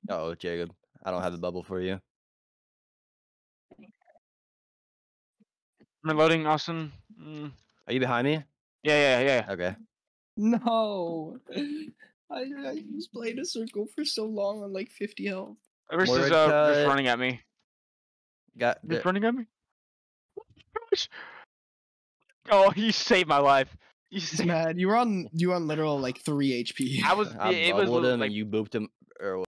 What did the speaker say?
Oh, Jacob. I don't have the bubble for you. I'm loading, Austin. Are you behind me? Yeah. Okay. No. I was playing a circle for so long on like 50 health. Versus Word just cut. running at me. Got Just running at me. Oh, you saved my life. You He's saved. mad. You were on literal like 3 HP. I was. I It was bubbled him like and you booped him. Or